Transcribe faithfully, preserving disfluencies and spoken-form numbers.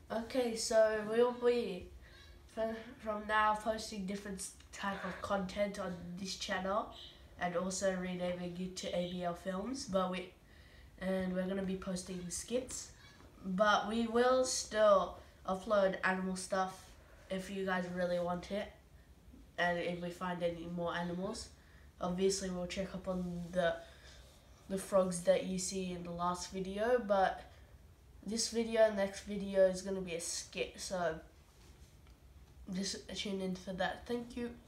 Okay, so we'll be from, from now posting different type of content on this channel, and also renaming it to A B L Films. But we and we're gonna be posting skits, but we will still upload animal stuff if you guys really want it, and if we find any more animals. Obviously, we'll check up on the the frogs that you see in the last video, but this video, next video is going to be a skit, so just tune in for that. Thank you.